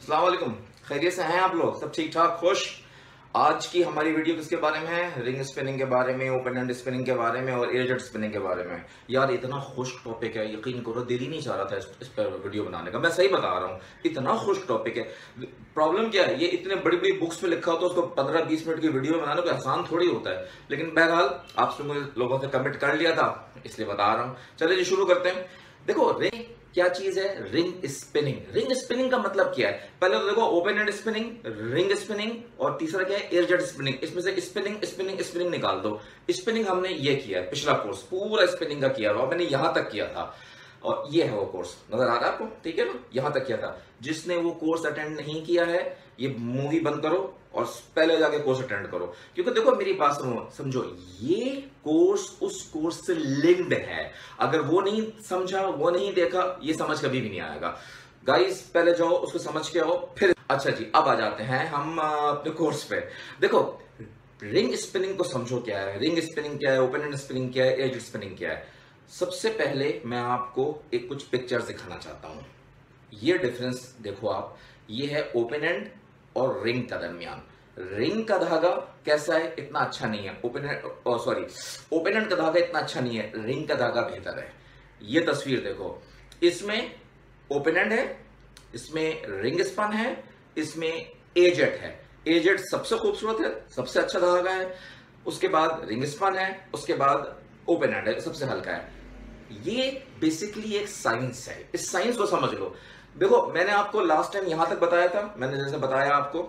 अस्सलाम वालेकुम। खैरियत से हैं आप लोग? सब ठीक ठाक, खुश? आज की हमारी वीडियो किसके बारे में है? रिंग स्पिनिंग के बारे में, ओपन एंड स्पिनिंग के बारे में और एजेड स्पिनिंग के बारे में। यार इतना खुश टॉपिक है, यकीन करो दिल ही नहीं चाह रहा था इस पर वीडियो बनाने का। मैं सही बता रहा हूँ, इतना खुश टॉपिक है। प्रॉब्लम क्या है, ये इतने बड़ी बड़ी बुक्स में लिखा होता है, उसको 15-20 मिनट की वीडियो में बनाना कोई आसान थोड़ी होता है। लेकिन बहरहाल आप लोगों से कमिट कर लिया था, इसलिए बता रहा हूँ। चलिए जी शुरू करते हैं। देखो रिंग क्या चीज है? Ring spinning. रिंग स्पिनिंग का मतलब क्या है? पहले तो देखो open end spinning, ring spinning और तीसरा क्या है? Air jet spinning. इसमें से स्पिनिंग स्पिनिंग स्पिनिंग निकाल दो। स्पिनिंग हमने ये किया है, पिछला कोर्स पूरा स्पिनिंग का किया हुआ, मैंने यहां तक किया था और ये है वो कोर्स, नजर आ रहा है आपको? ठीक है ना, यहां तक किया था। जिसने वो कोर्स अटेंड नहीं किया है, ये मूवी बंद करो और पहले जाके कोर्स अटेंड करो। क्योंकि देखो मेरी बात समझो, ये कोर्स उस कोर्स से लिंक्ड है। अगर वो नहीं समझा, वो नहीं देखा, ये समझ कभी भी नहीं आएगा। गाइस पहले जाओ उसको समझ के आओ फिर। अच्छा जी, अब आ जाते हैं हम अपने कोर्स पे। देखो रिंग स्पिनिंग को समझो क्या है, रिंग स्पिनिंग क्या है, ओपन एंड स्पिनिंग क्या है, एज स्पिनिंग क्या है। सबसे पहले मैं आपको एक कुछ पिक्चर्स दिखाना चाहता हूं। ये डिफरेंस देखो आप, ये है ओपन एंड और रिंग का दरमियान। रिंग का धागा कैसा है? इतना अच्छा नहीं है। ओपन एंड का धागा इतना अच्छा नहीं है, रिंग का धागा बेहतर है। ये तस्वीर देखो, इसमें ओपन एंड है, इसमें रिंग स्पन है, इसमें एजेड है। एजेड सबसे खूबसूरत है, सबसे अच्छा धागा है, उसके बाद रिंग स्पन है, उसके बाद ओपन एंड है, सबसे हल्का है। ये बेसिकली एक साइंस है, इस साइंस को समझ लो। देखो मैंने आपको लास्ट टाइम यहां तक बताया था, मैंने जैसे बताया आपको,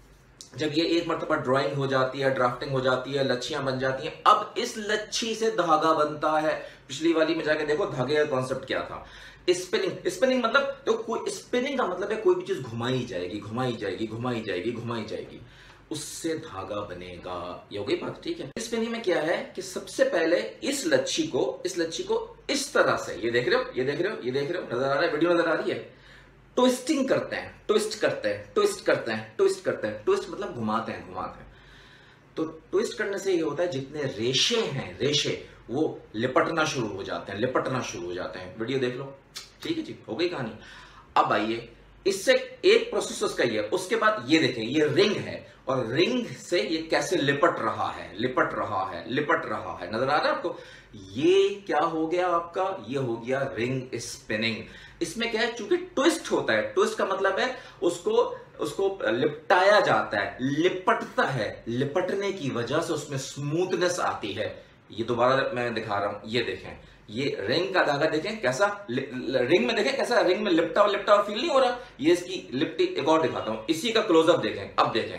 जब ये एक मरतबा ड्राइंग हो जाती है, ड्राफ्टिंग हो जाती है, लच्छियां बन जाती हैं, अब इस लच्छी से धागा बनता है। पिछली वाली में जाके देखो धागे का कॉन्सेप्ट क्या था। स्पिनिंग, स्पिनिंग मतलब तो कोई स्पिनिंग का मतलब है कोई भी चीज घुमाई जाएगी, घुमाई जाएगी, घुमाई जाएगी, घुमाई जाएगी, उससे धागा बनेगा। ये हो गई बात, ठीक है। स्पिनिंग में क्या है कि सबसे पहले इस लच्छी को इस तरह से, ये देख रहे हो, ये देख रहे हो, ये देख रहे हो, नजर आ रहा है, वीडियो नजर आ रही है। ट्विस्टिंग करते हैं, ट्विस्ट करते हैं, ट्विस्ट करते हैं, ट्विस्ट करते हैं। ट्विस्ट मतलब घुमाते हैं, घुमाते हैं। तो ट्विस्ट करने से ये होता है जितने रेशे हैं, रेशे वो लिपटना शुरू हो जाते हैं, लिपटना शुरू हो जाते हैं। वीडियो देख लो, ठीक है जी, हो गई कहानी। अब आइए, इससे एक प्रोसेस उसका ही है। उसके बाद ये देखें, ये रिंग है और रिंग से ये कैसे लिपट रहा है, लिपट रहा है, लिपट रहा है। नजर आ रहा है आपको? ये क्या हो गया आपका? ये हो गया रिंग स्पिनिंग। इसमें क्या है, चूंकि ट्विस्ट होता है, ट्विस्ट का मतलब है उसको लिपटाया जाता है, लिपटता है। लिपटने की वजह से उसमें स्मूथनेस आती है। ये दोबारा मैं दिखा रहा हूं, ये देखें, ये रिंग का धागा देखें कैसा, रिंग में देखें कैसा, रिंग में लिपटा हुआ फील नहीं हो रहा। ये इसकी लिपटी एक और दिखाता हूं, इसी का क्लोजअप देखें। अब देखें,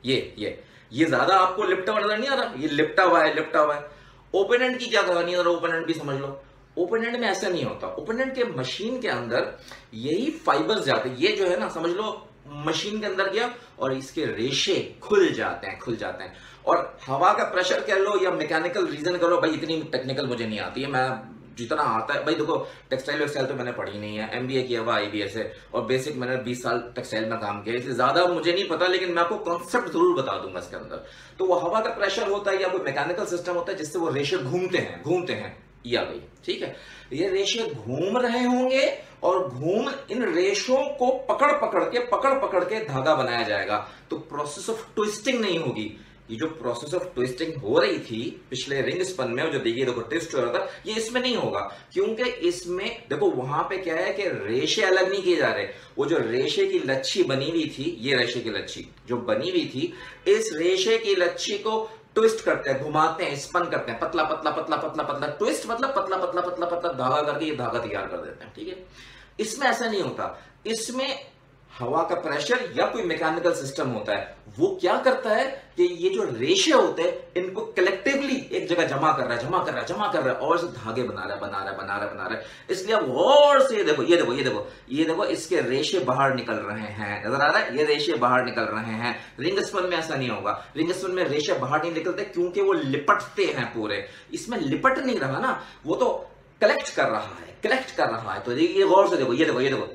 ये ज्यादा आपको लिपटा हुआ नजर नहीं आ रहा, ये लिपटा हुआ है, लिपटा हुआ है। ओपन एंड की क्या कहानी है, ओपन एंड भी समझ लो। ओपन एंड में ऐसा नहीं होता। ओपन एंड के मशीन के अंदर यही फाइबर्स जाते हैं, ये जो है ना, समझ लो मशीन के अंदर गया और इसके रेशे खुल जाते हैं, खुल जाते हैं। और हवा का प्रेशर कह लो या मैकेनिकल रीजन करो, भाई इतनी टेक्निकल मुझे नहीं आती है, मैं जितना आता है भाई। देखो टेक्सटाइल वेक्सटाइल तो मैंने पढ़ी नहीं है, एमबीए किया हुआ आईबीएस है और बेसिक मैंने 20 साल टेक्सटाइल में काम किया, इसलिए ज्यादा मुझे नहीं पता, लेकिन मैं आपको कॉन्सेप्ट जरूर बता दूंगा इसके अंदर। तो वो हवा का प्रेशर होता है या कोई मैकेनिकल सिस्टम होता है जिससे वो रेशे घूमते हैं, घूमते हैं। ये आ गई, ठीक है। ये रेशे घूम रहे होंगे और इन रेशों को पकड़ पकड़ के धागा बनाया जाएगा। तो प्रोसेस ऑफ ट्विस्टिंग नहीं होगी। ये जो प्रोसेस ऑफ ट्विस्टिंग हो रही थी पिछले रिंग स्पन में, जो देखिए देखो ट्विस्ट हो रहा था, ये इसमें नहीं होगा। क्योंकि इसमें देखो वहां पे क्या है कि रेशे अलग नहीं किए जा रहे। वो जो रेशे की लच्छी बनी हुई थी, ये रेशे की लच्छी जो बनी हुई थी, इस रेशे की लच्छी को ट्विस्ट करते हैं, घुमाते हैं, स्पन करते हैं, पतला पतला पतला पतला पतला। ट्विस्ट मतलब पतला पतला पतला पतला धागा करके ये धागा तैयार कर देते हैं, ठीक है। इसमें ऐसा नहीं होता। इसमें हवा का प्रेशर या कोई मैकेनिकल सिस्टम होता है, वो क्या करता है कि ये जो रेशे होते हैं इनको कलेक्टिवली एक जगह जमा कर रहा है, जमा कर रहा है, जमा कर रहा है और धागे बना रहा है, बना रहा है, बना रहा है, बना रहा है। इसलिए अब और से देखो, ये देखो, ये देखो, ये देखो, इसके रेशे बाहर निकल रहे हैं, नजर आ रहा है, ये रेशे बाहर निकल रहे हैं। रिंग स्पन में ऐसा नहीं होगा। रिंग स्पन में रेशे बाहर नहीं निकलते क्योंकि वो लिपटते हैं पूरे। इसमें लिपट नहीं रहा ना, वो तो कलेक्ट कर रहा है, कलेक्ट कर रहा है। तो ये गौर से देखो, ये देखो, ये देखो,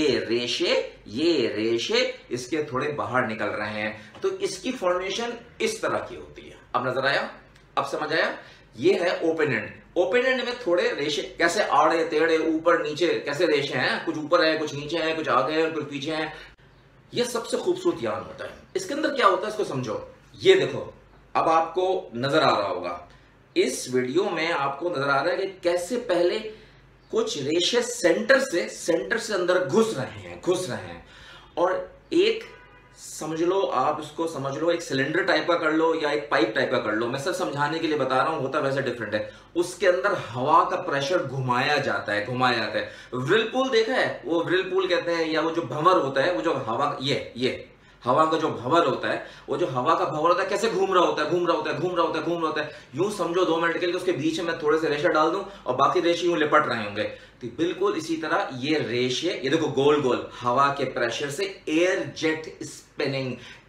ये रेशे इसके थोड़े बाहर निकल रहे हैं। तो इसकी फॉर्मेशन इस तरह की होती है। अब नजर आया, अब समझ आया? ये है ओपन एंड। ओपन एंड में थोड़े रेशे कैसे आड़े टेढ़े ऊपर नीचे कैसे रेशे हैं, कुछ ऊपर है, कुछ नीचे है, कुछ आगे है, कुछ पीछे है। ये सबसे खूबसूरत यान होता है। इसके अंदर क्या होता है इसको समझो। ये देखो, अब आपको नजर आ रहा होगा, इस वीडियो में आपको नजर आ रहा है कि कैसे पहले कुछ रेशे सेंटर से अंदर घुस रहे हैं और एक, समझ लो आप इसको समझ लो, एक सिलेंडर टाइप का कर लो या एक पाइप टाइप का कर लो, मैं सब समझाने के लिए बता रहा हूं, होता वैसे डिफरेंट है। उसके अंदर हवा का प्रेशर घुमाया जाता है। व्रिलपूल देखा है, वो व्रिलपूल कहते हैं, या वो जो भंवर होता है, वो जो हवा, ये हवा का जो भंवर होता है, वो जो हवा का भंवर होता है कैसे घूम रहा होता है। यूं समझो 2 मिनट के लिए उसके बीच में मैं थोड़े से रेशे डाल दूं और बाकी रेशे यूं लिपट रहे होंगे। तो बिल्कुल इसी तरह ये रेशे, ये देखो गोल गोल हवा के प्रेशर से एयर जेट स्पिनिंग,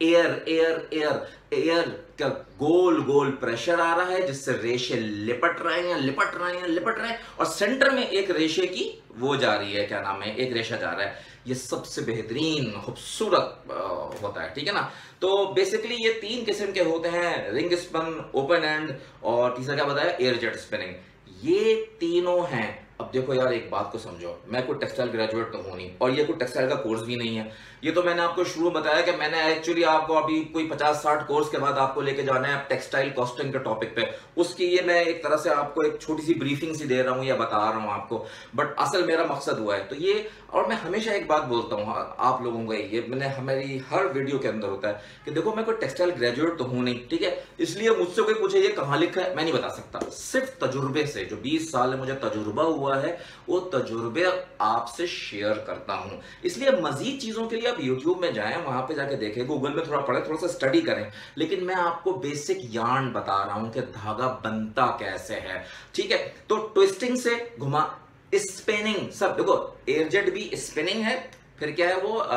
एयर का गोल गोल प्रेशर आ रहा है जिससे रेशे लिपट रहे हैं और सेंटर में एक रेशे की वो जा रही है, क्या नाम है, एक रेशा जा रहा है। ये सबसे बेहतरीन खूबसूरत होता है, ठीक है ना। तो बेसिकली ये 3 किस्म के होते हैं, रिंग स्पन, ओपन एंड और तीसरा क्या बताया, एयर जेट स्पिनिंग। ये तीनों हैं। अब देखो यार, एक बात को समझो, मैं कोई टेक्सटाइल ग्रेजुएट तो हूं नहीं और ये कोई टेक्सटाइल का कोर्स भी नहीं है। ये तो मैंने आपको शुरू में बताया कि मैंने एक्चुअली आपको अभी कोई 50-60 कोर्स के बाद आपको लेके जाना है टेक्सटाइल कॉस्टिंग के टॉपिक पे। उसकी ये मैं एक तरह से आपको एक छोटी सी ब्रीफिंग सी दे रहा हूं या बता रहा हूं आपको, बट असल मेरा मकसद हुआ है तो ये। और मैं हमेशा एक बात बोलता हूं आप लोगों को, ये मैंने हमारी हर वीडियो के अंदर होता है कि देखो मैं कोई टेक्सटाइल ग्रेजुएट तो हूं नहीं, ठीक है, इसलिए मुझसे कोई पूछे ये कहां लिखा है, मैं नहीं बता सकता। सिर्फ तजुर्बे से, जो 20 साल में मुझे तजुर्बा हुआ है, वो तजुर्बे आपसे शेयर करता हूं। इसलिए मजीद चीजों के लिए आप यूट्यूब में जाएं, वहां पे जाके देखें, गूगल में थोड़ा पढ़े, थोड़ा सा स्टडी करें, लेकिन मैं आपको बेसिक यार्न बता रहा हूं कि धागा बनता कैसे है, ठीक है। तो ट्विस्टिंग से घुमा, स्पिनिंग, सब देखो, एयरजेट भी स्पिनिंग है, फिर क्या है वो,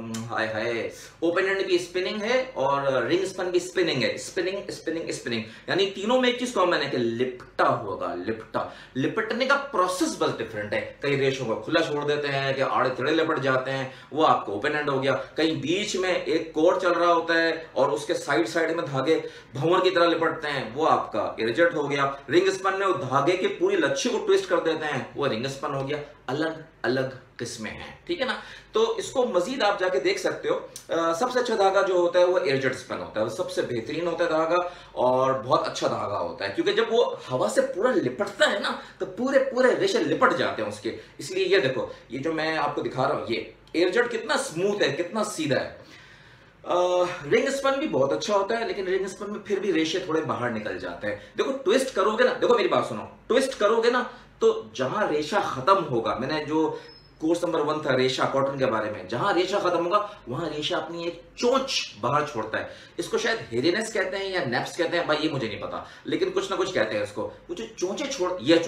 ओपन एंड भी स्पिनिंग है और रिंग स्पन भी स्पिनिंग है। स्पिनिंग यानी तीनों में एक चीज कॉमन है कि लिपटा होगा, लिपटने का प्रोसेस बस डिफरेंट है। कई रेशों को खुला छोड़ देते हैं कि आड़े तिड़े लिपट जाते हैं, वो आपको ओपन एंड हो गया। कहीं बीच में एक कोर चल रहा होता है और उसके साइड में धागे भंवर की तरह लिपटते हैं, वो आपका एयरजेट हो गया। रिंग स्पन में वो धागे की पूरी लच्छी को ट्विस्ट कर देते हैं, वो रिंग स्पन हो गया। अलग अलग किस्में हैं, ठीक है ना। तो इसको मजीद आप जाके देख सकते हो। सबसे अच्छा धागा जो होता है वो एयरजेट स्पिन होता है, वो सबसे बेहतरीन होता है धागा और बहुत अच्छा धागा होता है, क्योंकि जब वो हवा से पूरा लिपटता है ना तो पूरे रेशे लिपट जाते हैं उसके। इसलिए ये देखो, ये जो मैं आपको दिखा रहा हूं, ये एयरजेट कितना स्मूथ है, कितना सीधा है। रिंग स्पन भी बहुत अच्छा होता है, लेकिन रिंग स्पन में फिर भी रेशे थोड़े बाहर निकल जाते हैं। देखो ट्विस्ट करोगे ना, देखो मेरी बात सुनो, ट्विस्ट करोगे ना तो जहां रेशा खत्म होगा, मैंने जो कोर्स नंबर 1 था रेशा कॉटन के बारे में, जहां रेशा खत्म होगा वहां रेशा अपनी एक चोंच बाहर छोड़ता है। इसको शायद हेरिनेस कहते हैं या नेप्स कहते हैं, भाई ये मुझे नहीं पता, लेकिन कुछ ना कुछ कहते हैं इसको। वो जो चोंचे छोड़, ये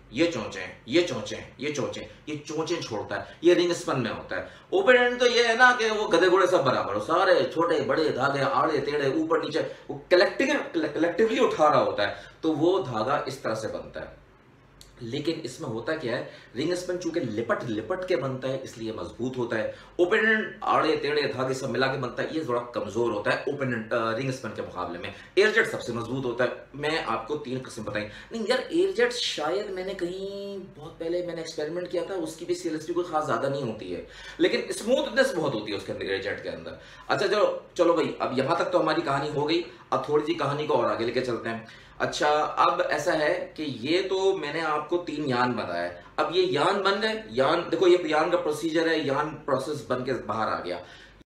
चोंचे छोड़ता है, ये रिंग स्पन में होता है। ओपन एंड तो ये है ना कि वो गधे घोड़े सब बराबर हो, सारे छोटे बड़े धागे आड़े टेढ़े ऊपर नीचे वो कलेक्टिवली उठा रहा होता है, तो वो धागा इस तरह से बनता है। लेकिन इसमें होता क्या है, रिंग स्पिन चूंकि लिपट के बनता है इसलिए मजबूत होता है। ओपन एंड आड़े टेढ़े धागे सब मिला के बनता है, ये थोड़ा कमजोर होता है ओपन एंड रिंग स्पिन के मुकाबले में। एयरजेट सबसे मजबूत होता है। मैं आपको 3 किस्म बताई। नहीं यार, एयरजेट शायद मैंने कहीं बहुत पहले मैंने एक्सपेरिमेंट किया था, उसकी भी सीएलएसपी कोई खास ज्यादा नहीं होती है, लेकिन स्मूथनेस बहुत होती है उसके अंदर, एयरजेट के अंदर। अच्छा चलो भाई, अब यहां तक तो हमारी कहानी हो गई। अब थोड़ी सी कहानी को और आगे लेके चलते हैं। अच्छा, अब ऐसा है कि ये तो मैंने आपको 3 यान बताया। अब ये यान बन गए, यान देखो, ये यान का प्रोसीजर है, यान प्रोसेस बन के बाहर आ गया।